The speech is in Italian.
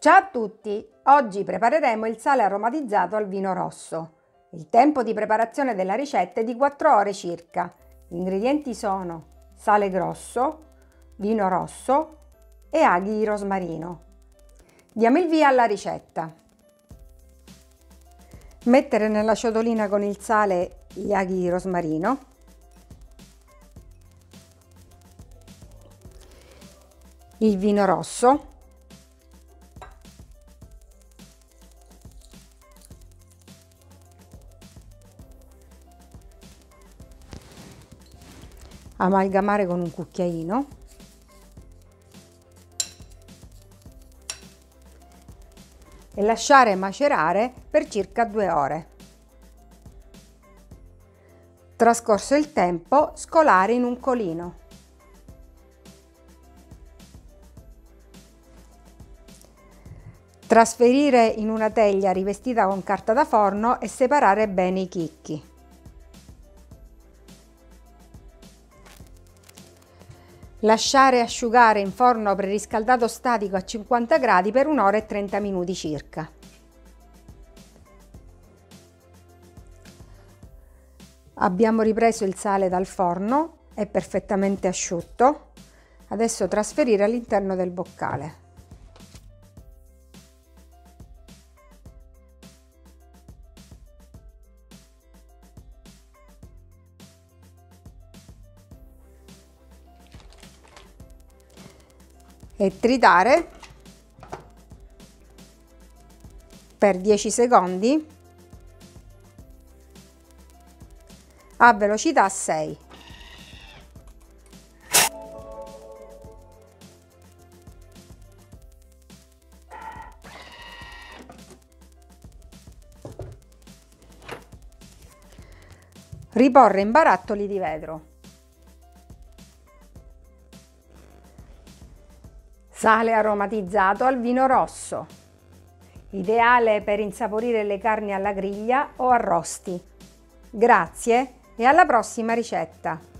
Ciao a tutti! Oggi prepareremo il sale aromatizzato al vino rosso. Il tempo di preparazione della ricetta è di 4 ore circa. Gli ingredienti sono sale grosso, vino rosso e aghi di rosmarino. Diamo il via alla ricetta. Mettere nella ciotolina con il sale gli aghi di rosmarino, il vino rosso, amalgamare con un cucchiaino e lasciare macerare per circa 2 ore. Trascorso il tempo, scolare in un colino. Trasferire in una teglia rivestita con carta da forno e separare bene i chicchi. Lasciare asciugare in forno preriscaldato statico a 50 gradi per 1 ora e 30 minuti circa. Abbiamo ripreso il sale dal forno, è perfettamente asciutto. Adesso trasferire all'interno del boccale. E tritare per 10 secondi a velocità 6. Riporre in barattoli di vetro. Sale aromatizzato al vino rosso, ideale per insaporire le carni alla griglia o arrosti. Grazie e alla prossima ricetta!